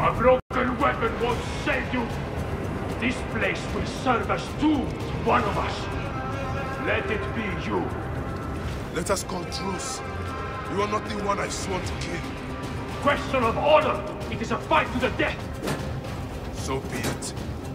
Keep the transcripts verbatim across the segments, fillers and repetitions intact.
A broken weapon won't save you. This place will serve as tomb to one of us. Let it be you. Let us call truce. You are not the one I swore to kill. Question of honor. It is a fight to the death. So be it.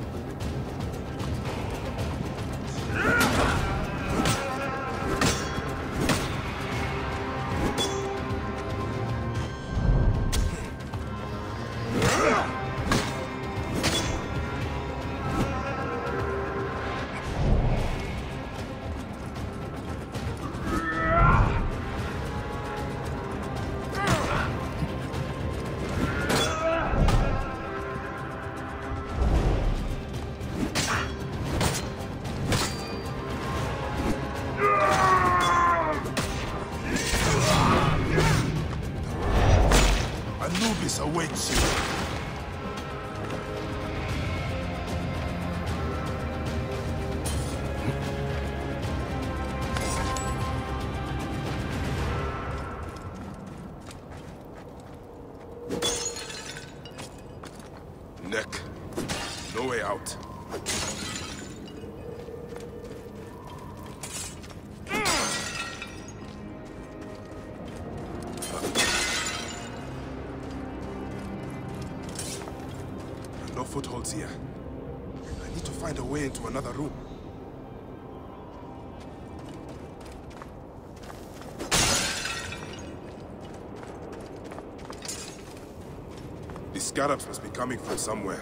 Anubis awaits you. Neck. No way out. No footholds here. I need to find a way into another room. The scarabs must be coming from somewhere.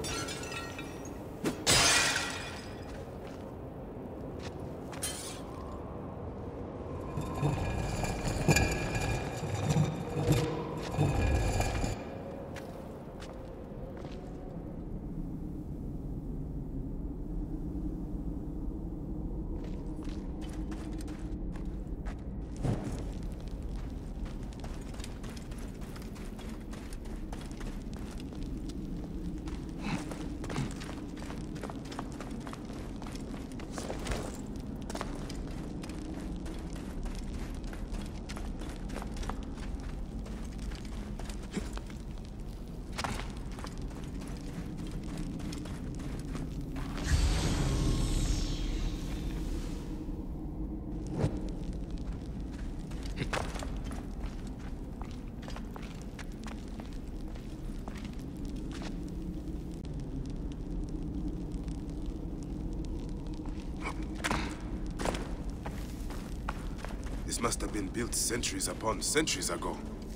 This must have been built centuries upon centuries ago.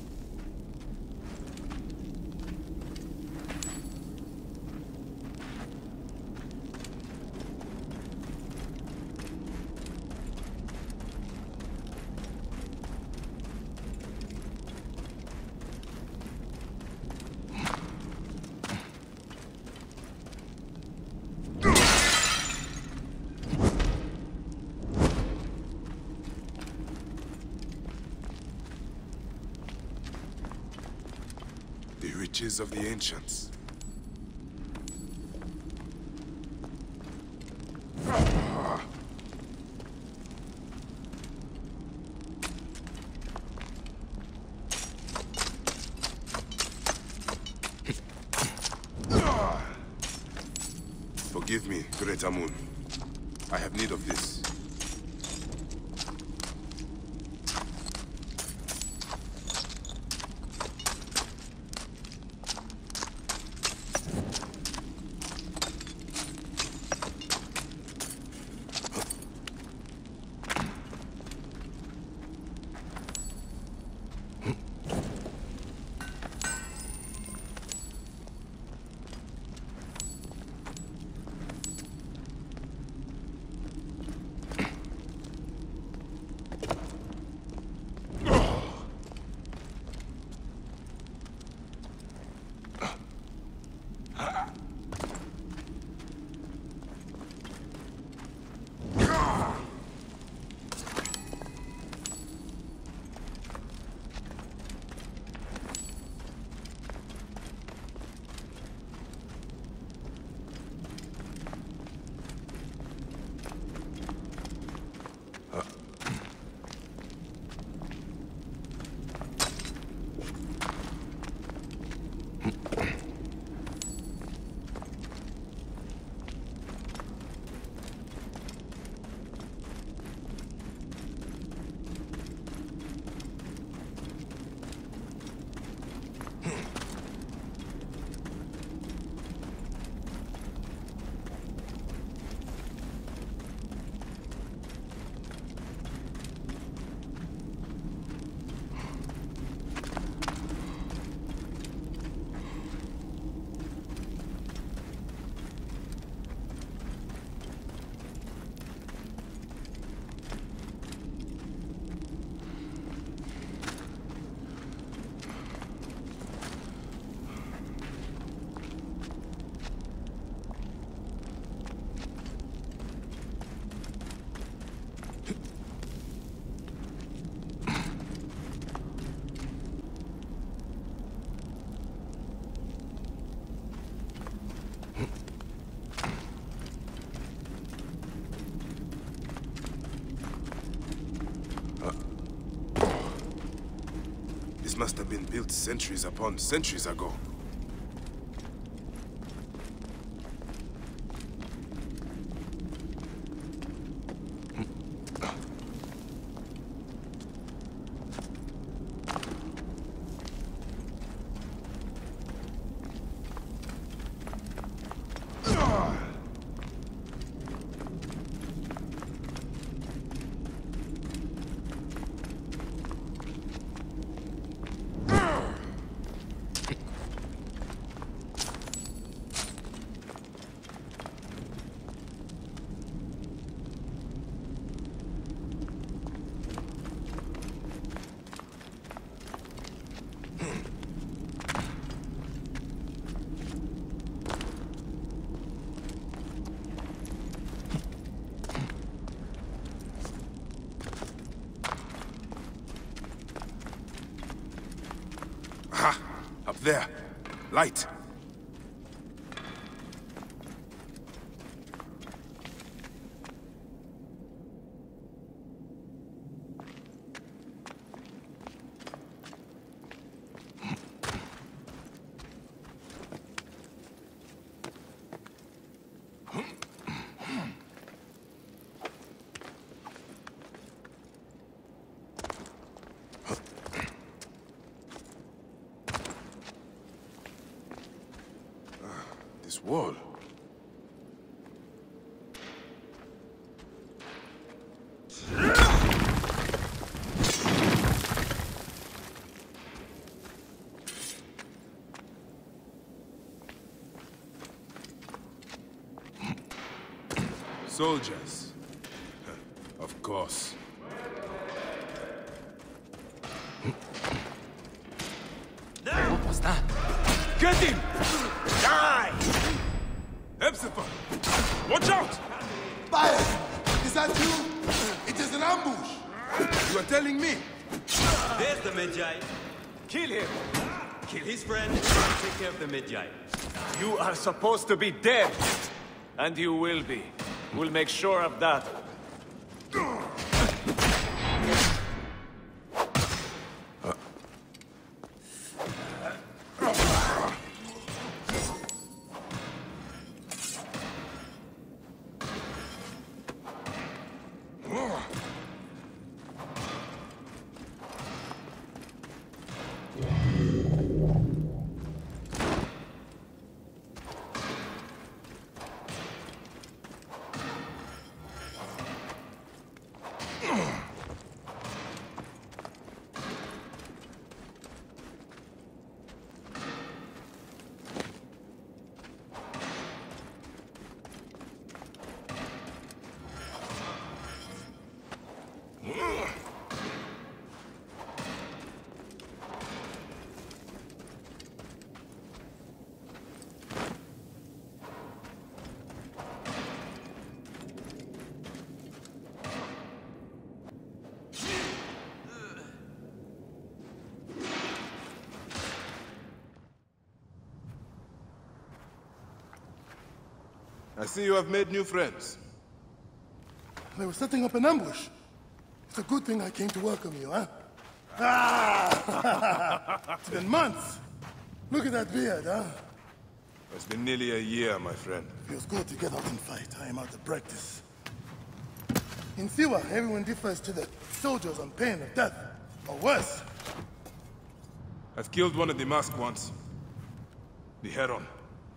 The riches of the ancients. Forgive me, Great Amun. I have need of this. This must have been built centuries upon centuries ago. Up there. Light. This wall. Soldiers. Of course. What was that? Get him! Die! Hepzibah! Watch out! Fire! Is that you? It is an ambush! You are telling me? There's the Medjay. Kill him! Kill his friend and take care of the Medjay. You are supposed to be dead. And you will be. We'll make sure of that. I see you have made new friends. They were setting up an ambush. It's a good thing I came to welcome you, huh? Ah! It's been months. Look at that beard, huh? It's been nearly a year, my friend. Feels good to get out and fight. I am out of practice. In Siwa, everyone defers to the soldiers on pain of death, or worse. I've killed one of the masked ones. The Heron.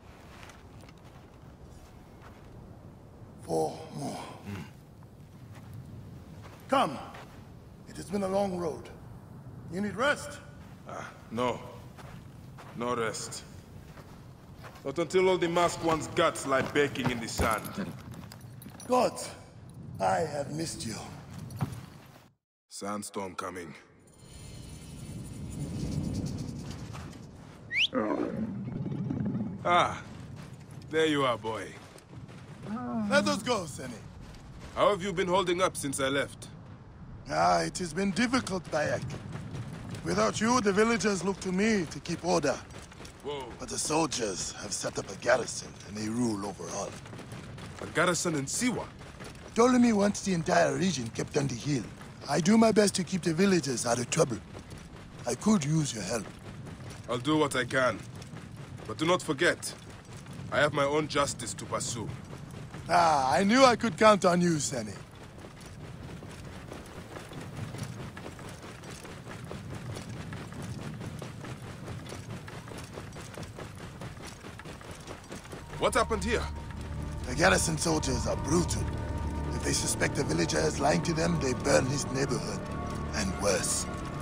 Four more. Mm. Come. It has been a long road. You need rest? Ah, no. No rest. Not until all the masked one's guts lie baking in the sand. God, I have missed you. Sandstorm coming. Ah, there you are, boy. Let us go, Seni. How have you been holding up since I left? Ah, it has been difficult, Bayek. Without you, the villagers look to me to keep order. Whoa. But the soldiers have set up a garrison, and they rule over all. A garrison in Siwa? Ptolemy wants the entire region kept under heel. I do my best to keep the villagers out of trouble. I could use your help. I'll do what I can. But do not forget, I have my own justice to pursue. Ah, I knew I could count on you, Seni. What happened here? The garrison soldiers are brutal. If they suspect a villager is lying to them, they burn his neighborhood. And worse.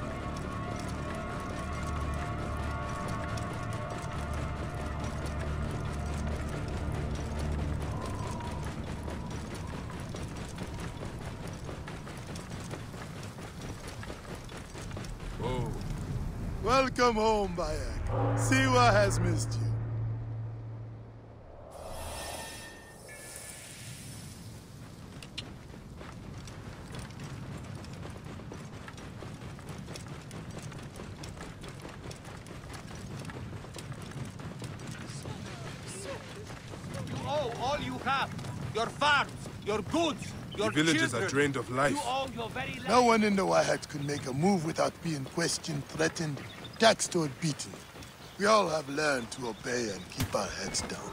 Oh. Welcome home, Bayek. Siwa has missed you. All you have, your farms, your goods, your The villages children. are drained of life. You owe your very life. No one in the Wahats could make a move without being questioned, threatened, taxed, or beaten. We all have learned to obey and keep our heads down.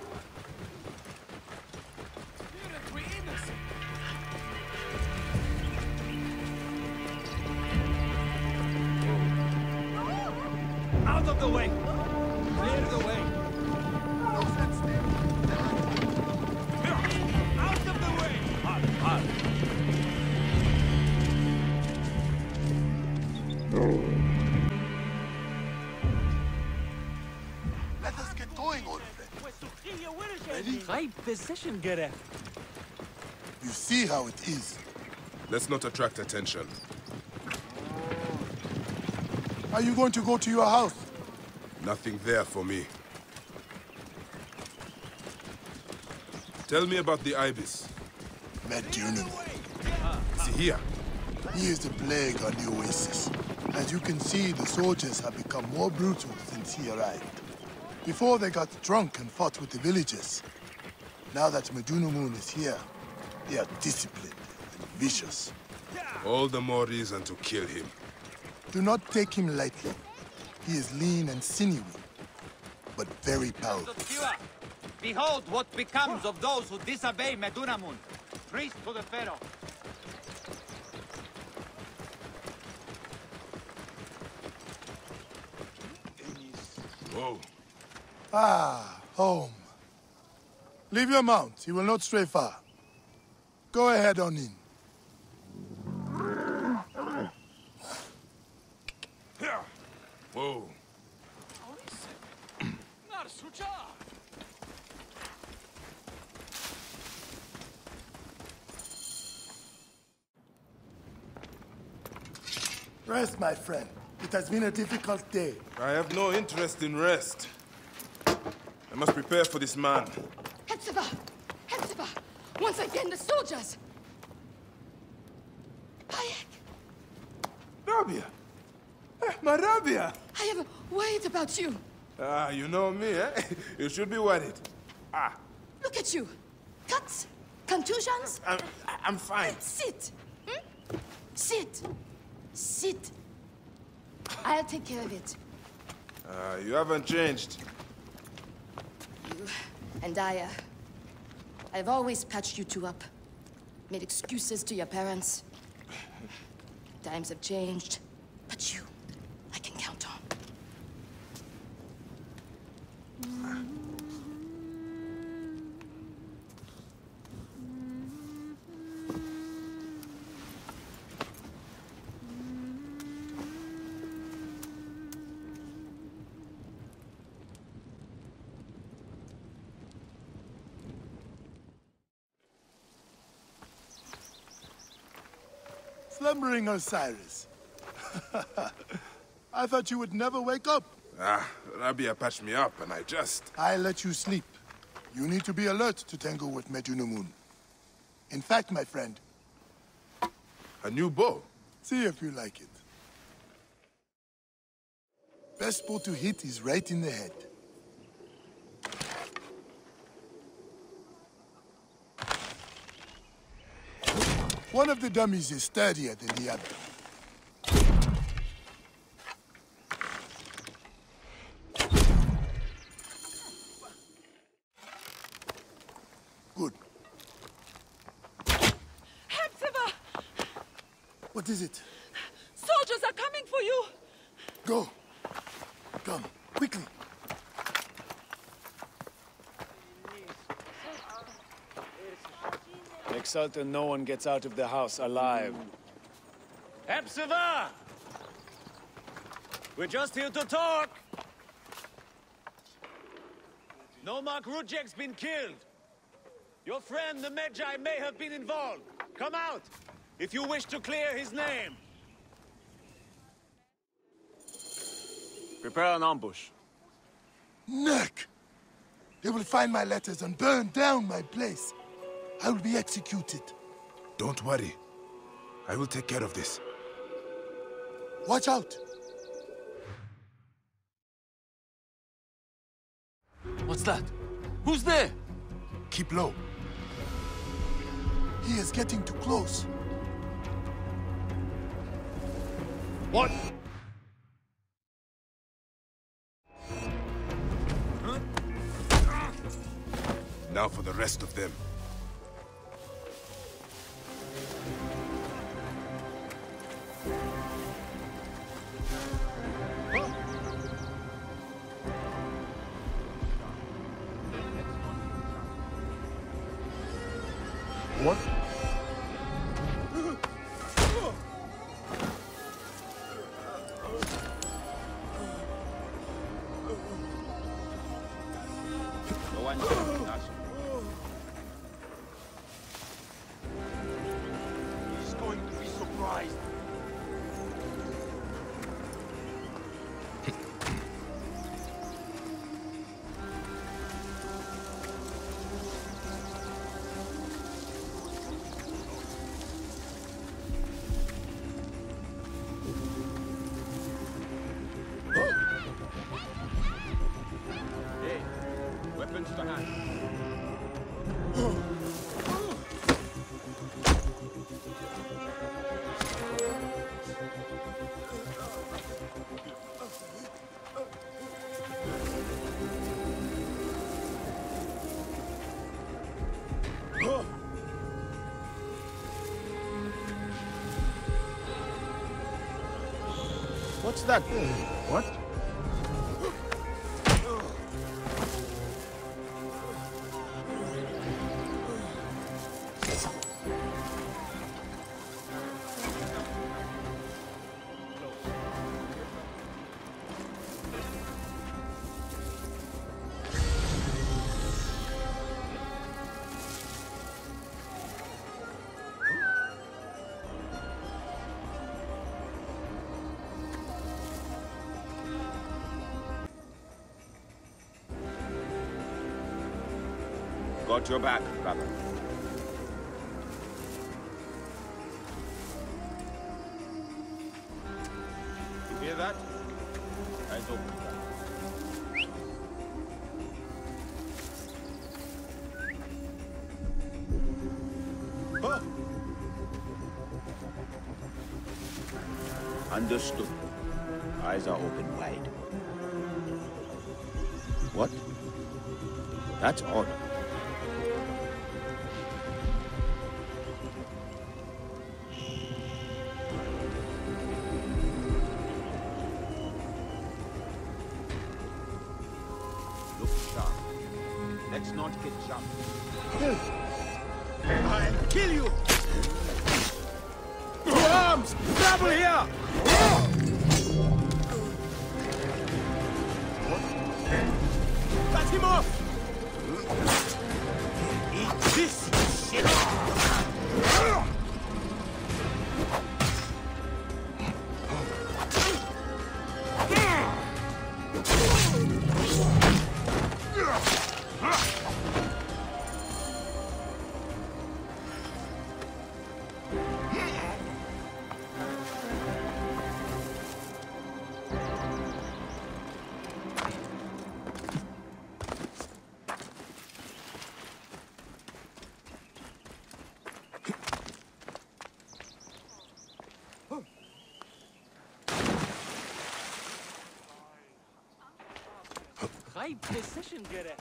Out of the way! Clear the way! Out of the way! Halt, halt. Let us get going, old friend. Right position, Geref. You see how it is. Let's not attract attention. Are you going to go to your house? Nothing there for me. Tell me about the Ibis. Medunum. Is he here? He is the plague on the oasis. As you can see, the soldiers have become more brutal since he arrived. Before, they got drunk and fought with the villagers. Now that Medunamun is here, they are disciplined and vicious. All the more reason to kill him. Do not take him lightly. He is lean and sinewy, but very powerful. Behold what becomes of those who disobey Medunamun, priest to the Pharaoh. Whoa. Ah, home. Leave your mount. He will not stray far. Go ahead on in. Whoa. Rest, my friend. It has been a difficult day. I have no interest in rest. I must prepare for this man. Hetzibah! Hetzibah! Once again, the soldiers! Bayek! Rabia! Eh, my Rabia! I have worried about you. Ah, you know me, eh? You should be worried. Ah, Look at you. Cuts? Contusions? I'm, I'm fine. Sit! Hmm? Sit! Sit! I'll take care of it. Ah, you haven't changed. You and I, uh, I've always patched you two up. Made excuses to your parents. Times have changed, but you, I can count on. Slumbering Osiris. I thought you would never wake up. Ah, Rabia patched me up and I just... I let you sleep. You need to be alert to tangle with Medunamun. In fact, my friend, A new bow? see if you like it. Best spot to hit is right in the head. One of the dummies is sturdier than the other. Good. Hepzibah! What is it? Soldiers are coming for you! Go. Come, quickly. Make certain no one gets out of the house alive. Hepzibah! We're just here to talk! Nomarch Rudjek's been killed. Your friend, the Medjay, may have been involved. Come out, if you wish to clear his name. Prepare an ambush. Neck! They will find my letters and burn down my place. I will be executed. Don't worry. I will take care of this. Watch out! What's that? Who's there? Keep low. He is getting too close. What? Now for the rest of them. What? No one can touch him. He's going to be surprised. Weapons to hand. What's that? What? Got your back, brother. You hear that? Eyes open. Understood. Eyes are open wide. What? That's odd. Look sharp. Let's not get jumped. I'll kill you! Arms! Trouble here! Cut him off! Eat this shit! Vay precision göre.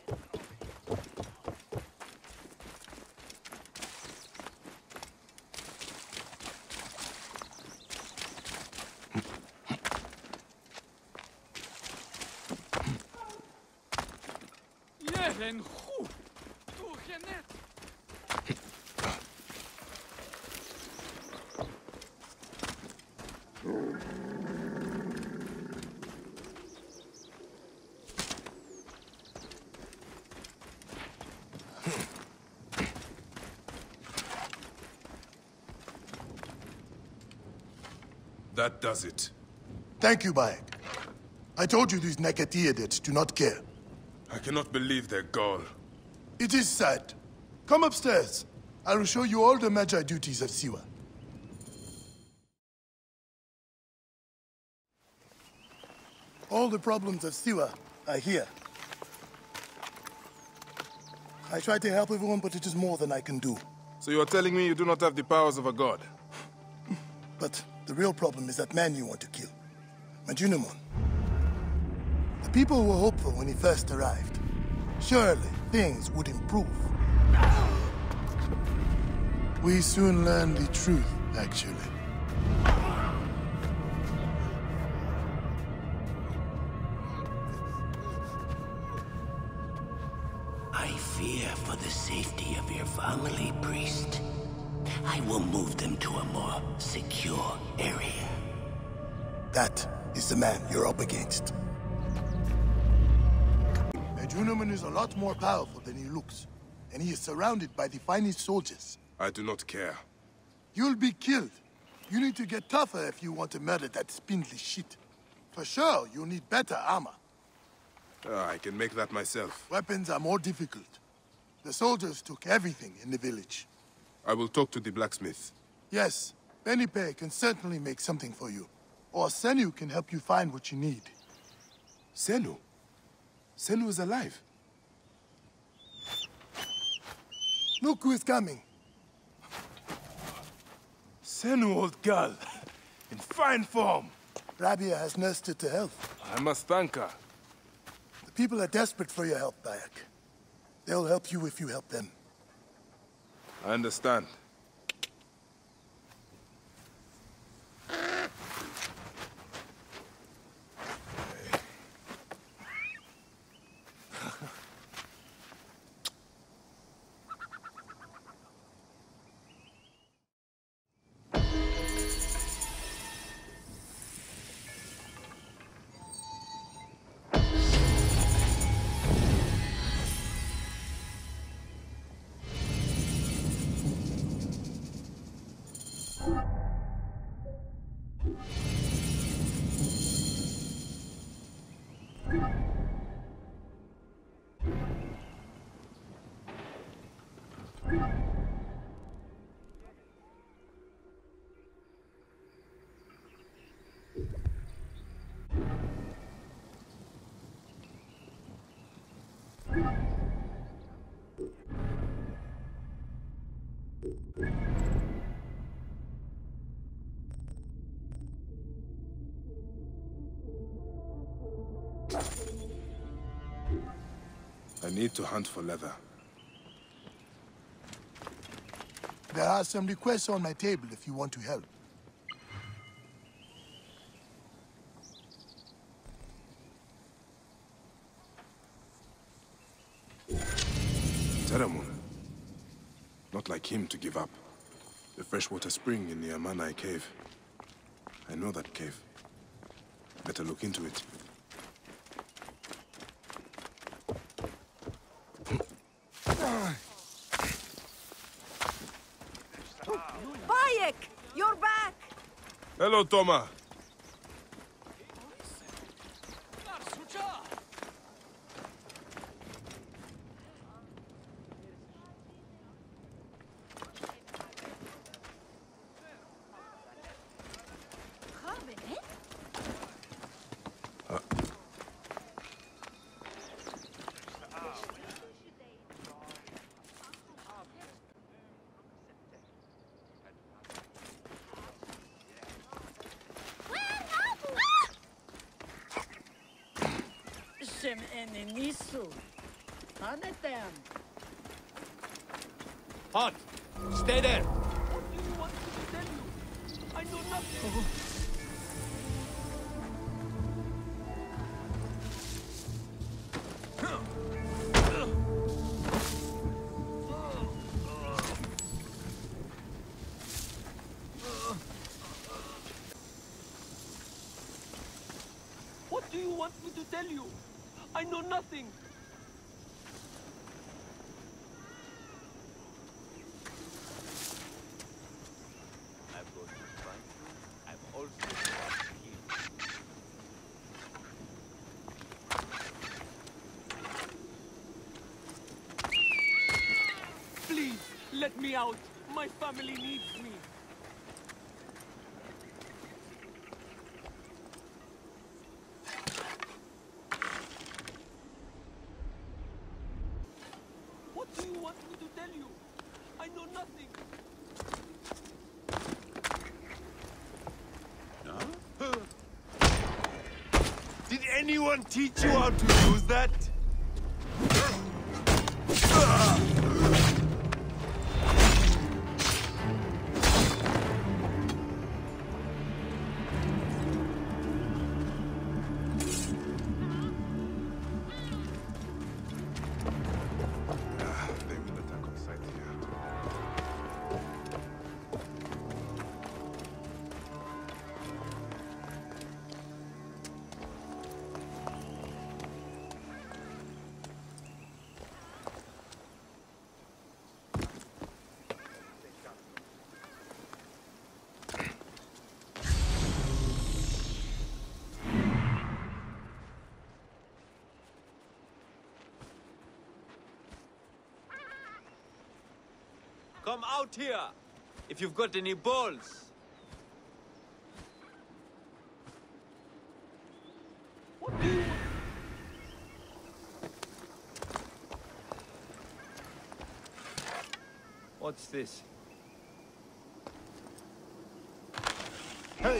Jelen goed. Doe je net. That does it. Thank you, Bayek. I told you these Nekatiadids do not care. I cannot believe their gall. It is sad. Come upstairs. I will show you all the Magi duties of Siwa. All the problems of Siwa are here. I try to help everyone, but it is more than I can do. So you are telling me you do not have the powers of a god? But the real problem is that man you want to kill. Majunamon. The people were hopeful when he first arrived. Surely, things would improve. We soon learned the truth, actually. I fear for the safety of your family, priest. I will move them to a more secure area. That is the man you're up against. Medunamun is a lot more powerful than he looks, and he is surrounded by the finest soldiers. I do not care. You'll be killed. You need to get tougher if you want to murder that spindly shit. For sure, you'll need better armor. Uh, I can make that myself. Weapons are more difficult. The soldiers took everything in the village. I will talk to the blacksmith. Yes, Benipe can certainly make something for you. Or Senu can help you find what you need. Senu? Senu is alive. Look who is coming. Senu, old girl. In fine form. Rabia has nursed her to health. I must thank her. The people are desperate for your help, Bayek. They'll help you if you help them. I understand. I need to hunt for leather. There are some requests on my table if you want to help. Teramun. Not like him to give up. The freshwater spring in the Amanai cave. I know that cave. Better look into it. Bayek! You're back! Hello, Toma. Hashem enenisu. Hanetem. Halt! Stay there! What do you want me to tell you? I know nothing. What do you want me to tell you? I know nothing. I've got to find you. I've also got to kill you. Please, let me out. My family needs me. What do you want me to tell you? I know nothing. Did anyone teach you how to use that? They will attack on sight here. Come out here, if you've got any balls. What do you want? What's this? Hey!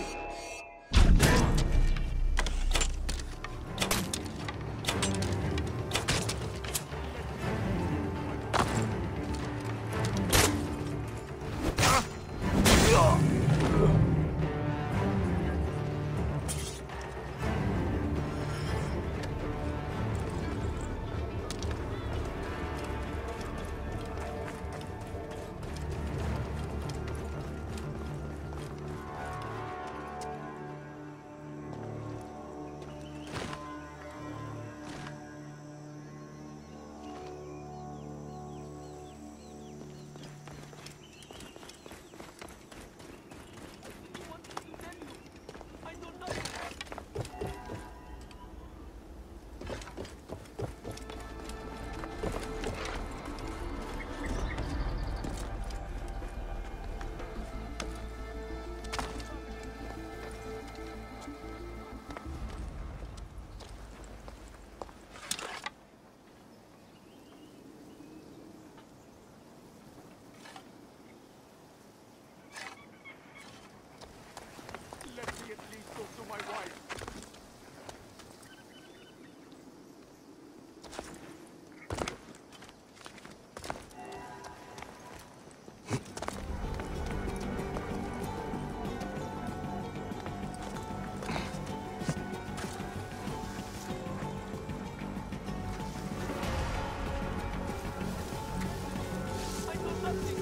I know nothing. Let me at least talk to my wife. I know nothing.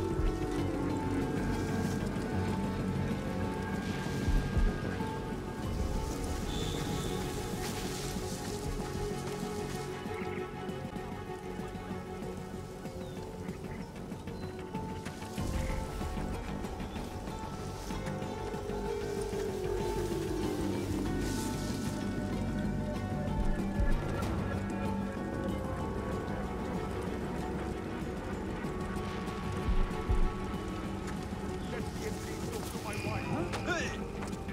Let me at least talk to my wife.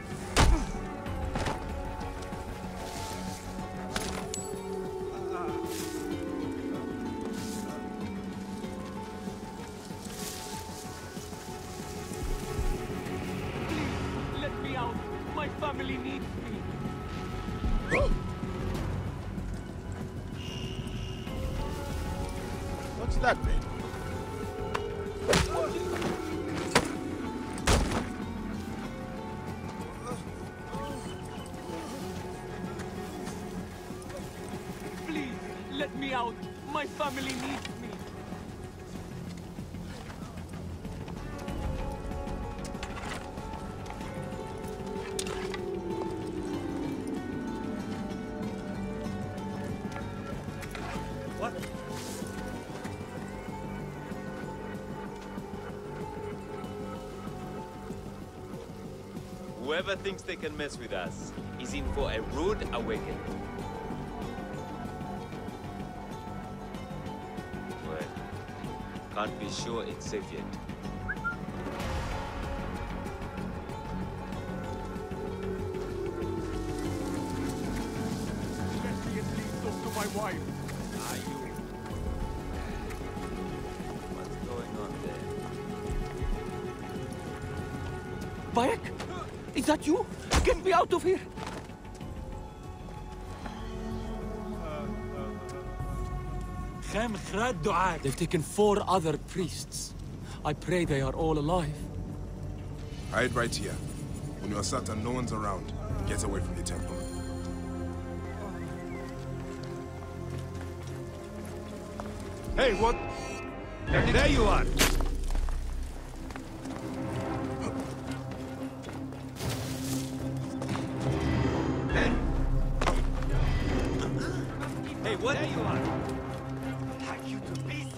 Please, let me out. My family needs me. What's that mean? Please, let me out. My family needs me. What? Whoever thinks they can mess with us is in for a rude awakening. Well, can't be sure it's safe yet. Let me at least talk to my wife. Are you? What's going on there? Bayek? Is that you? Get me out of here! They've taken four other priests. I pray they are all alive. Hide right here. When you are certain no one's around, get away from the temple. Hey, what? There, there you are! Hey, what? There you are! Hack you to pieces!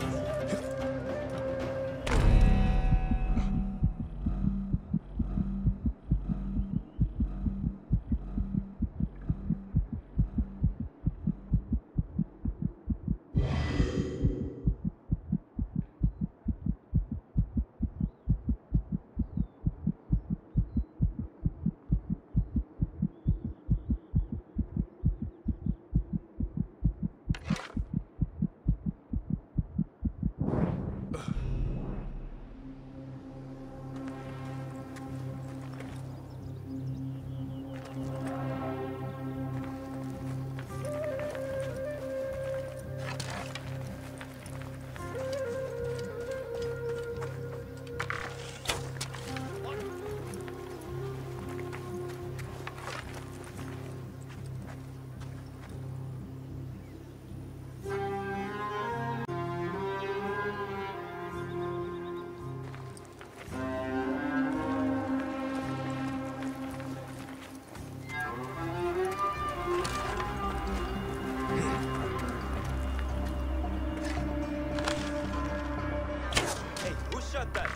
Shut that!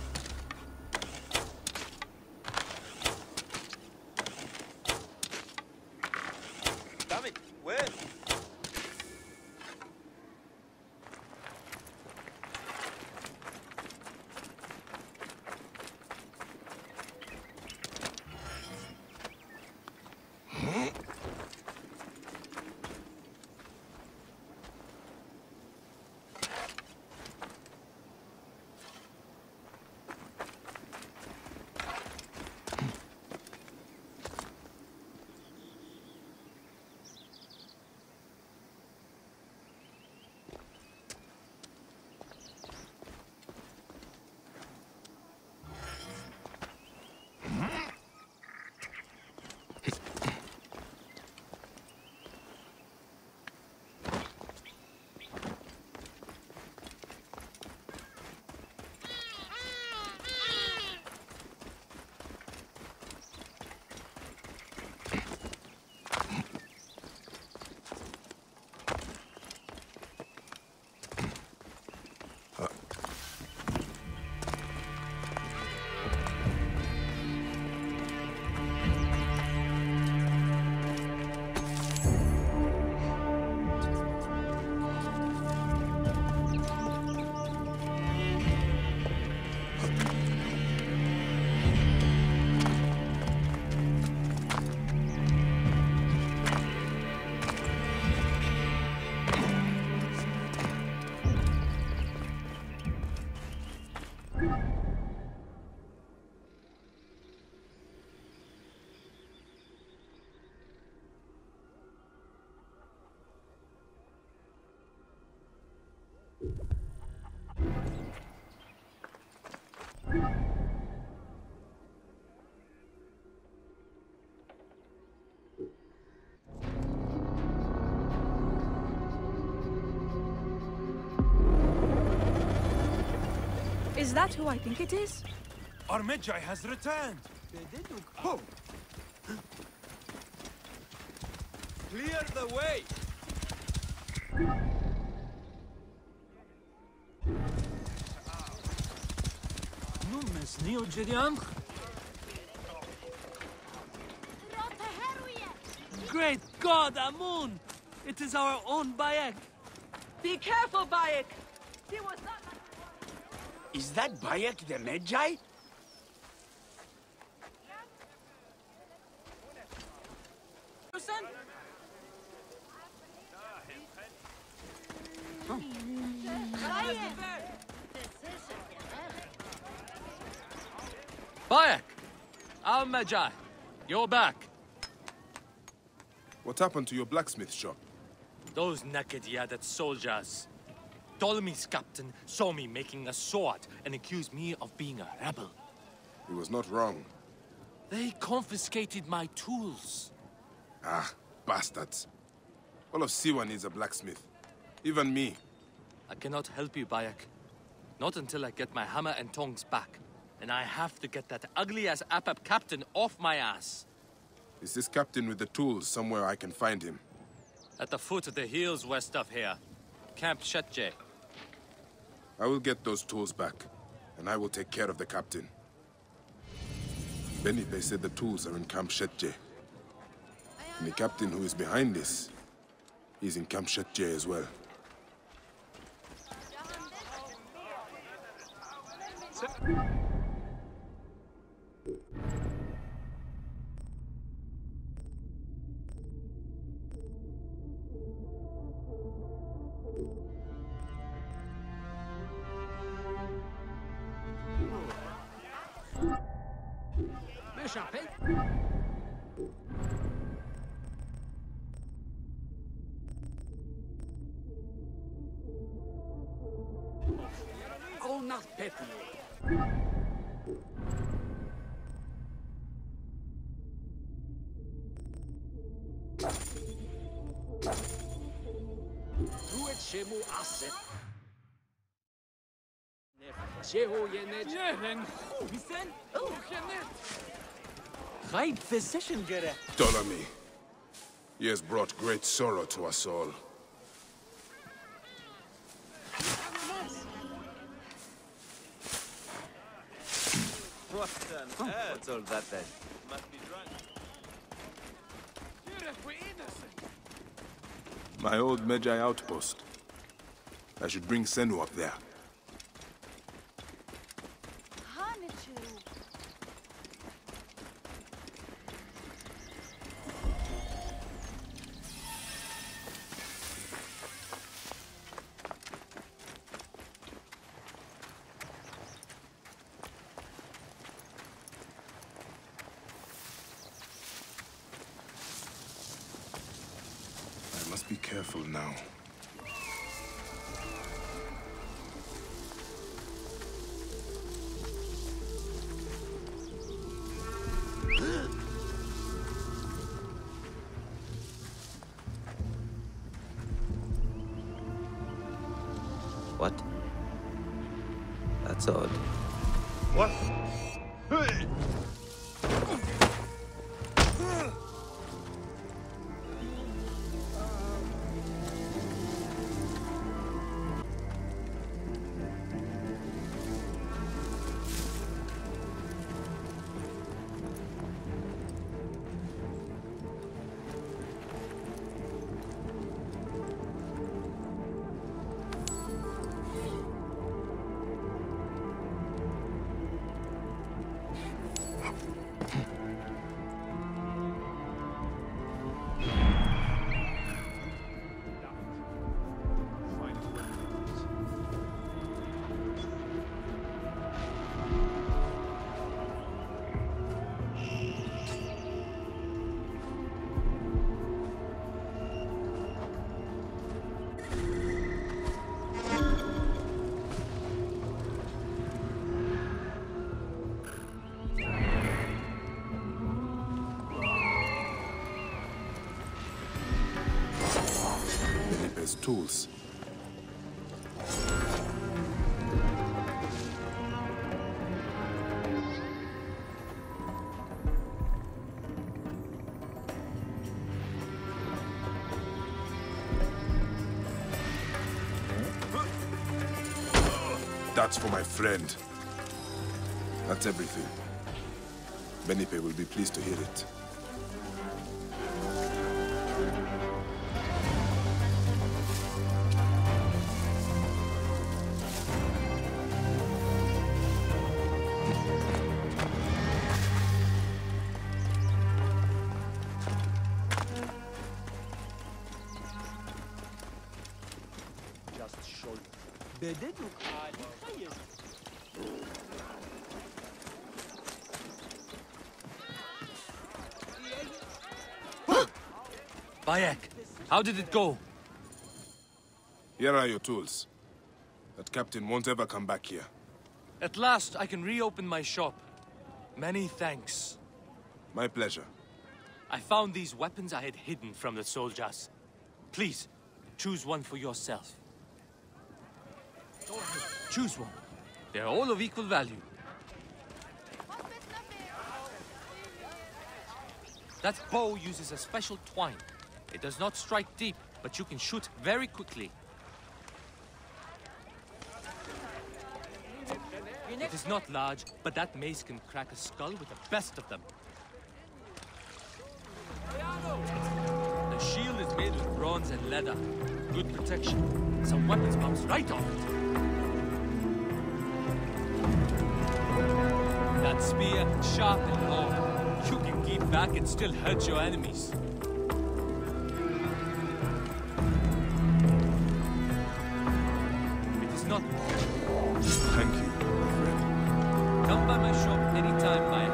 Damn it! Where? you Is that who I think it is? Our Medjay has returned. Oh. Clear the way. Numes Neo Jediam. Great God, Amun! It is our own Bayek. Be careful, Bayek! He was not... Is that Bayek the Medjay? Bayek! Our Medjay. You're back. What happened to your blacksmith shop? Those naked Yadet soldiers. Ptolemy's captain saw me making a sword and accused me of being a rebel. He was not wrong. They confiscated my tools. Ah, bastards. All of Siwa needs a blacksmith. Even me. I cannot help you, Bayek. Not until I get my hammer and tongs back. And I have to get that ugly-ass Apap captain off my ass. Is this captain with the tools somewhere I can find him? At the foot of the hills west of here. Camp Shetje. I will get those tools back, and I will take care of the captain. Benipe said the tools are in Camp Shetje. And the captain who is behind this is in Camp Shetje as well. Right physician, Gere. Ptolemy. He has brought great sorrow to us all. What on earth? What's all that then? Must be drunk. My old Medjay outpost. I should bring Senu up there. I must be careful now. What? That's odd. What? Tools. That's for my friend. That's everything. Benipe will be pleased to hear it. Bayek, how did it go? Here are your tools. That captain won't ever come back here. At last, I can reopen my shop. Many thanks. My pleasure. I found these weapons I had hidden from the soldiers. Please, choose one for yourself. Choose one. They're all of equal value. That bow uses a special twine. It does not strike deep, but you can shoot very quickly. It is not large, but that mace can crack a skull with the best of them. The shield is made with bronze and leather. Good protection. Some weapons bounce right off it. That spear, sharp and long. You can keep back and still hurt your enemies. It is not... Thank you, my friend. Come by my shop anytime, Maya.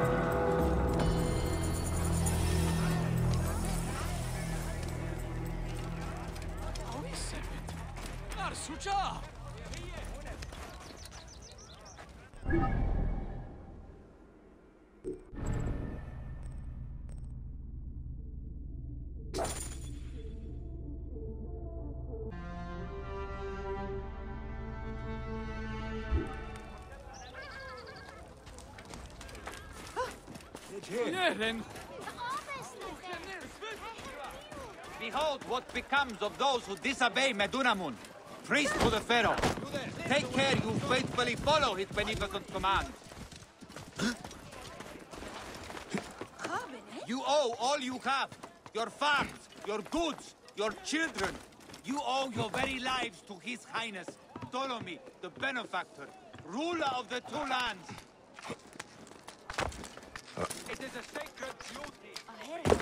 Behold what becomes of those who disobey Medunamun, priest to the Pharaoh. Take care you faithfully follow his beneficent command. You owe all you have. Your farms, your goods, your children. You owe your very lives to His Highness, Ptolemy, the benefactor, ruler of the two lands. It is a sacred duty.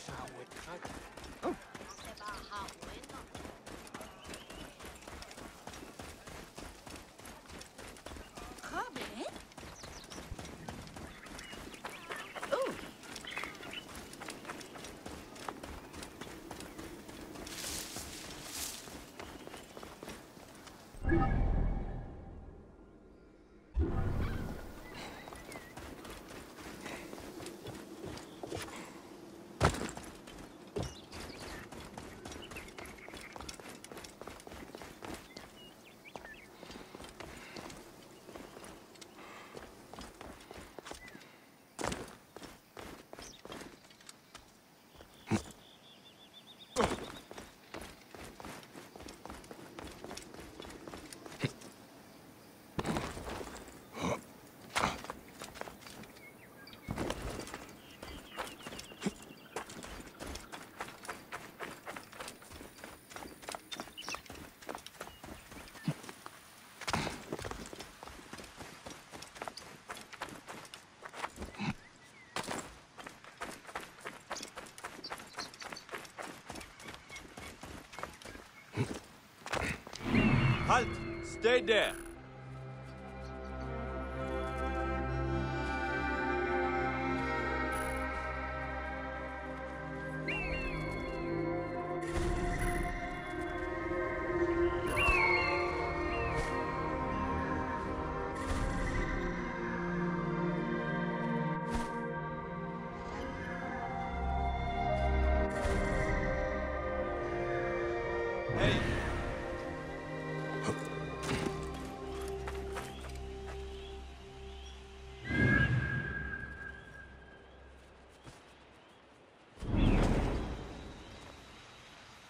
Halt! Stay there!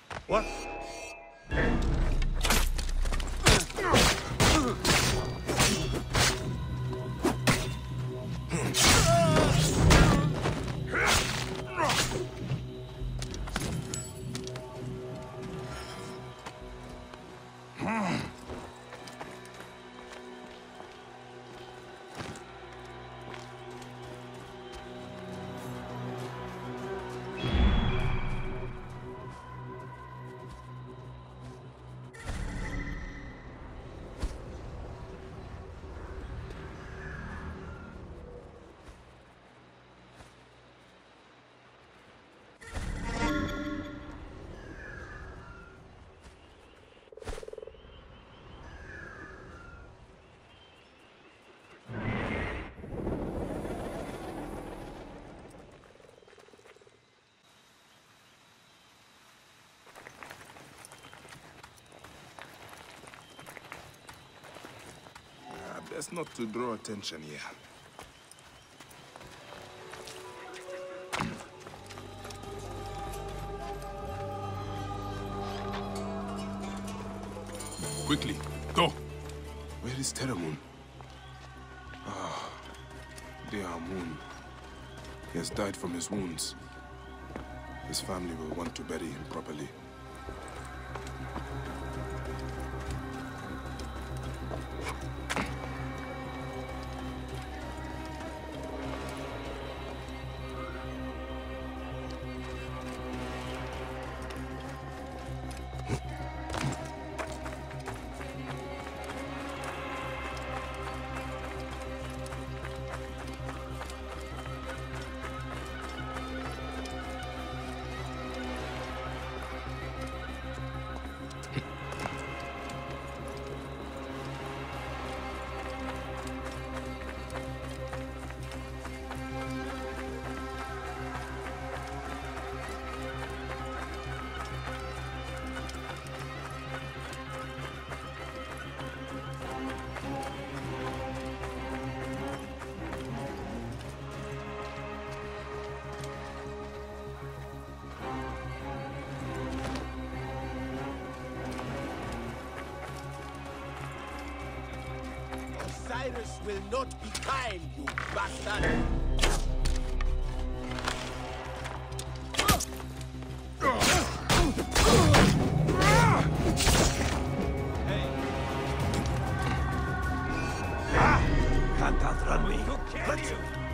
What? Best not to draw attention here. Quickly, go! Where is Teramun? Ah, dear Amun. He has died from his wounds. His family will want to bury him properly. Osiris will not be kind, you bastard! Can't outrun me. Let's...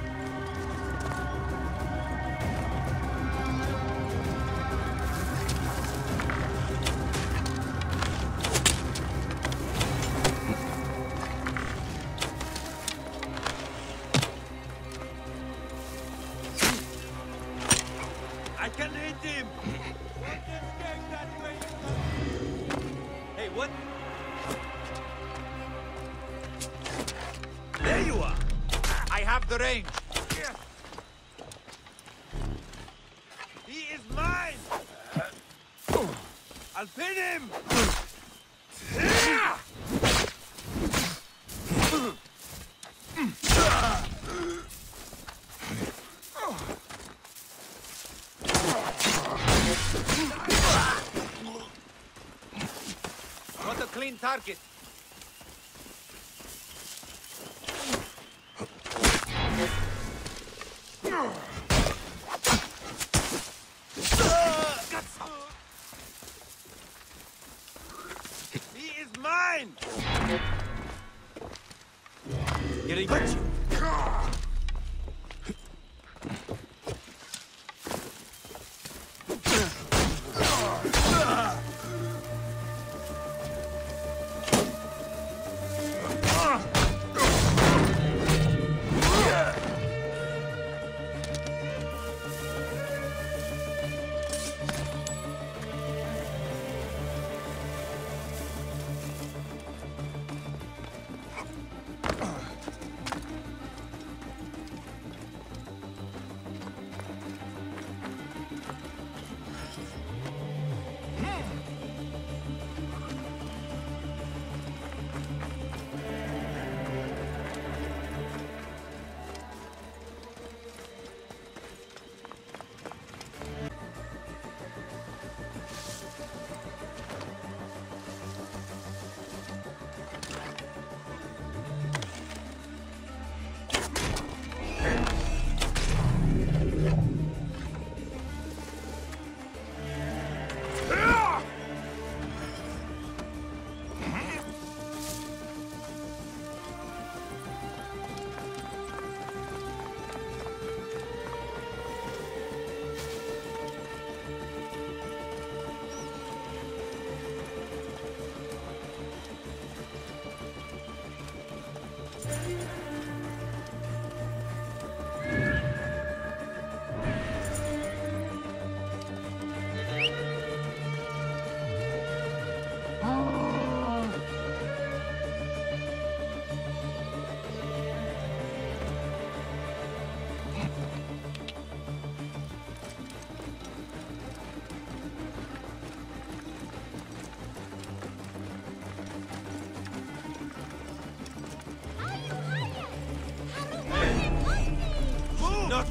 I can hit him! What is going that way? Hey, what? There you are! I have the range! He is mine! I'll pin him! Not a clean target. He is mine! Getting got you.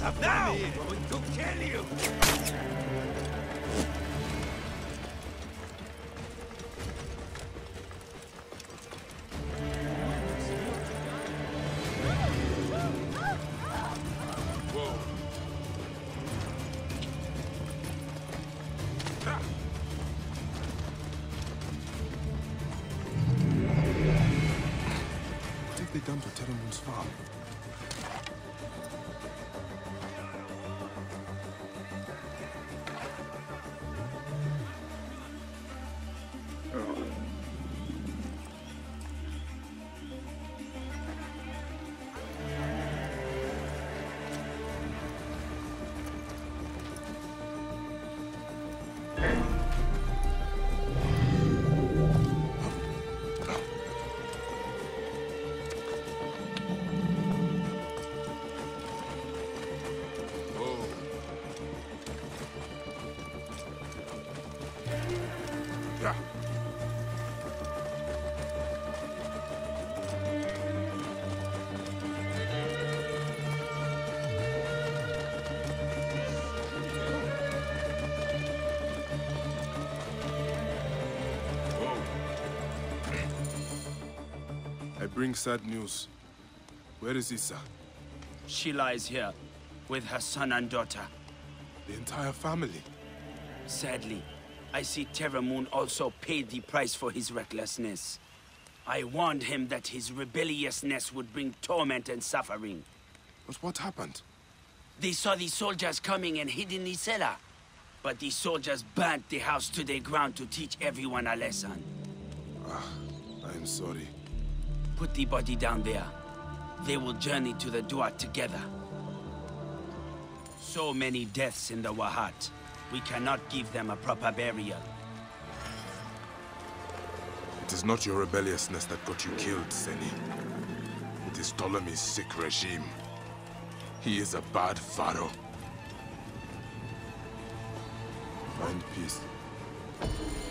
Now! I'm going to kill you! What have they done to Teramun's farm? Yeah. I bring sad news. Where is Issa? She lies here, with her son and daughter. The entire family? Sadly, I see Teramun also paid the price for his recklessness. I warned him that his rebelliousness would bring torment and suffering. But what happened? They saw the soldiers coming and hid in the cellar. But the soldiers burnt the house to the ground to teach everyone a lesson. Ah, I am sorry. Put the body down there. They will journey to the Duat together. So many deaths in the Wahat. We cannot give them a proper burial. It is not your rebelliousness that got you killed, Seni. It is Ptolemy's sick regime. He is a bad pharaoh. Find peace.